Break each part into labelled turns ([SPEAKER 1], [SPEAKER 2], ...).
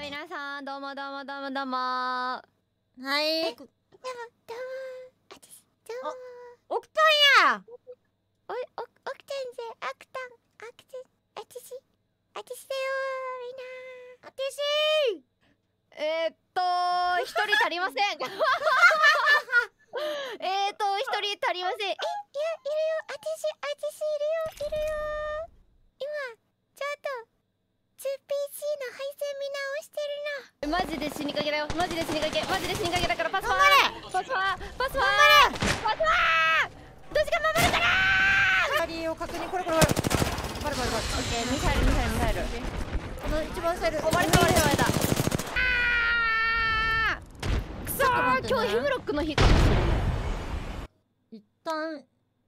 [SPEAKER 1] 皆さんどうもどうもどうもどうも。
[SPEAKER 2] はい。
[SPEAKER 3] どうも、私、どうも。
[SPEAKER 2] 起きたんや。
[SPEAKER 3] 起きたんぜ、あくたん、あつしだよみんな。
[SPEAKER 1] 一人足りません。一人足りません。
[SPEAKER 3] いるよ、あつしいるよ。今、ちょっと、2PC の配線見直してる
[SPEAKER 1] マジで死にかけだよ。マジで死にかけだからパスワーパスワー
[SPEAKER 2] どうしか守るかな。これ。バル。
[SPEAKER 1] オッケー、ミサイル。
[SPEAKER 2] この一番下いる。
[SPEAKER 1] 割れた。くそー、
[SPEAKER 2] ね、
[SPEAKER 1] 今日ヒムロックの日かもしれない。
[SPEAKER 2] 一旦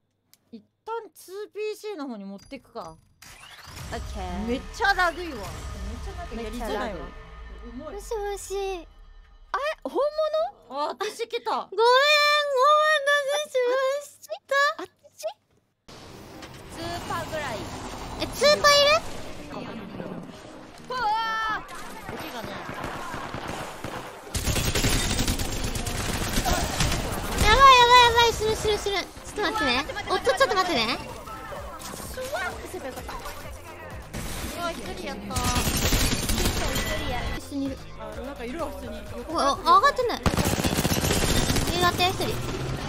[SPEAKER 2] 2PC の方に持ってくか。
[SPEAKER 1] オッケー。
[SPEAKER 2] めっちゃラグいわ。めっちゃなんかやりづらいわ。
[SPEAKER 3] もしもし。
[SPEAKER 1] あれ、本物？
[SPEAKER 2] あ、私来た。
[SPEAKER 3] ごめん、お待たせしました。
[SPEAKER 1] あっち？スーパーぐらい。
[SPEAKER 3] スーパーいる？
[SPEAKER 1] うわ
[SPEAKER 2] 武器がね。
[SPEAKER 3] やばい、する。ちょっと待ってね。ちょっと待ってね。
[SPEAKER 2] うわ、一人やった。
[SPEAKER 3] 一緒にいる。
[SPEAKER 2] あ、なんかいるわ、普通に。
[SPEAKER 3] 上がってない。上がって一人。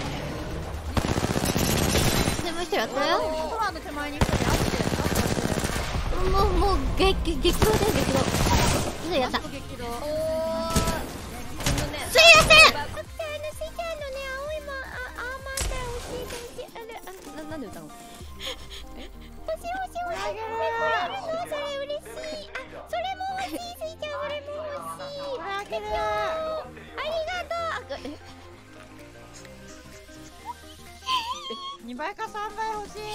[SPEAKER 3] でもう一人やったよ。
[SPEAKER 2] ドアの手前に一人あって。
[SPEAKER 3] もう激動。それやった。
[SPEAKER 2] 激動。
[SPEAKER 1] おー。
[SPEAKER 3] すいません。
[SPEAKER 1] なんで歌うの？
[SPEAKER 3] もしそれ嬉しい。それも欲しい。スイちゃん、俺も欲しい。
[SPEAKER 2] あげる。
[SPEAKER 3] ありがとう。
[SPEAKER 2] 2倍か3倍欲しい。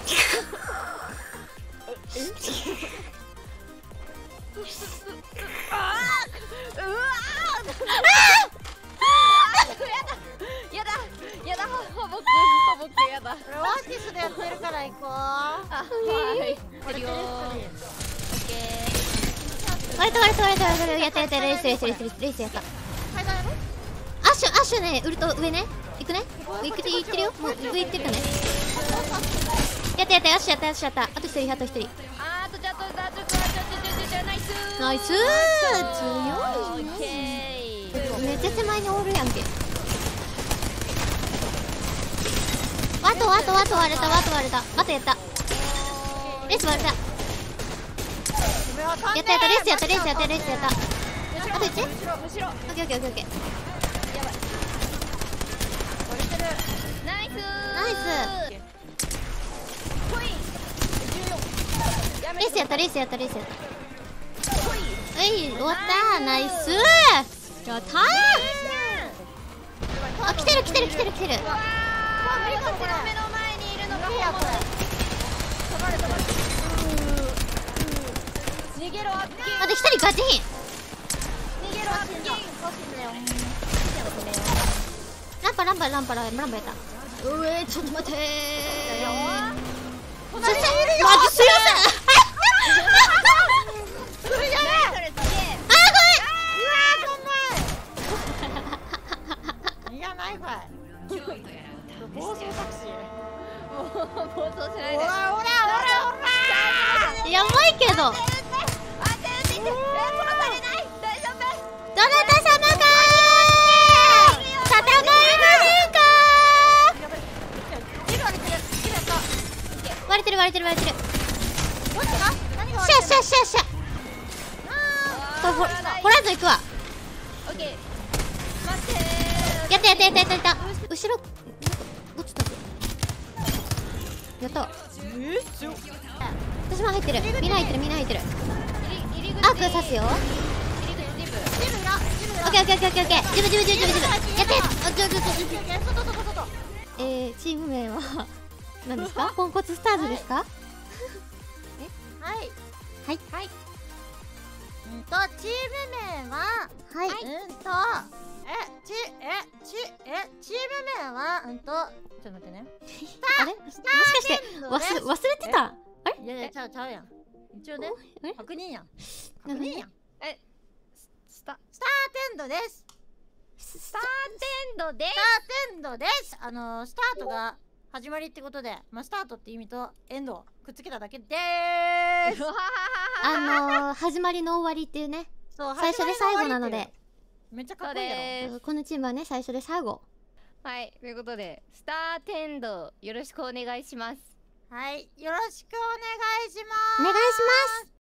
[SPEAKER 1] やだ、ハボックやだ。
[SPEAKER 2] これオアシスでやってるから行こう。
[SPEAKER 1] はい。
[SPEAKER 2] これ
[SPEAKER 1] よー。オッケー。
[SPEAKER 3] 割れた。やった。レースやった。
[SPEAKER 2] 階段やろ。
[SPEAKER 3] アッシュね、ウルト上ね。行くね。行ってるよ。もう上行ってるかね。やった。アッシュやった。あと一人。
[SPEAKER 1] あとちょっとナイス。
[SPEAKER 3] ナイスー。強いね。めっちゃ手前におるやんけ。ワト割れた。あとやった。レース割れた。やった。レースやった。あと1？
[SPEAKER 1] 後ろ。
[SPEAKER 3] オッケー。
[SPEAKER 1] やばい。割れてる。ナイス。ほい。14。
[SPEAKER 3] レースやった。終わった。ナイスー。やったー。あ、来てる。
[SPEAKER 1] この目の前にいるのが本物。逃げろアッキン。
[SPEAKER 3] あと一人ガチヒン。
[SPEAKER 1] 逃げろアッキン。
[SPEAKER 3] ランパやった。ちょっと待ってー。マジすいません。
[SPEAKER 2] いやないかい。暴走タクシー。
[SPEAKER 1] 暴走しないで。
[SPEAKER 2] おら。
[SPEAKER 3] やばいけど。
[SPEAKER 1] 殺されない。大丈夫。
[SPEAKER 3] どなた様かー。戦いませんかー。割れてる。シャホラーズ行くわ。
[SPEAKER 1] オッケー。待ってー。
[SPEAKER 3] やった後ろ落ちた。やったわ。私も入ってる。みんな入ってる。アーク刺すよ。オッケー。自分。やってチーム名は何ですか？ポンコツスターズですか？
[SPEAKER 2] はい。チーム名は
[SPEAKER 3] はい。
[SPEAKER 2] チーム名はちょっと待ってね。
[SPEAKER 3] あれ？もしかして忘れてた？あれ？
[SPEAKER 2] いやちゃうやん。一応ね。確認やん。
[SPEAKER 3] 何？
[SPEAKER 2] ンドです。
[SPEAKER 1] スターテンドです。
[SPEAKER 2] スターテンドです。スタートが始まりってことで、まあ、スタートって意味とエンドをくっつけただけでーす。
[SPEAKER 3] 始まりの終わりっていうね。
[SPEAKER 2] そう、
[SPEAKER 3] 最初で最後なので。
[SPEAKER 2] めっちゃかっこいいだろ。
[SPEAKER 3] このチームはね、最初で最後。
[SPEAKER 1] はい、ということでスターテンドよろしくお願いします。
[SPEAKER 2] はい、よろしくお願いします。
[SPEAKER 3] お願いします。